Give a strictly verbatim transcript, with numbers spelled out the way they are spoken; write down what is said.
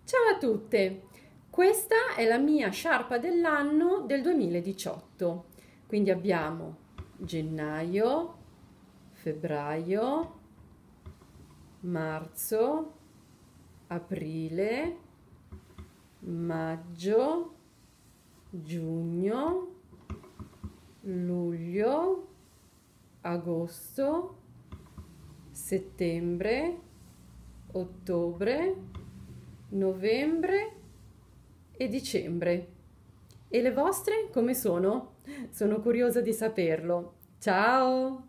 Ciao a tutte! Questa è la mia sciarpa dell'anno del duemiladiciotto. Quindi abbiamo gennaio, febbraio, marzo, aprile, maggio, giugno, luglio, agosto, settembre, ottobre, novembre e dicembre. E le vostre come sono? Sono curiosa di saperlo. Ciao!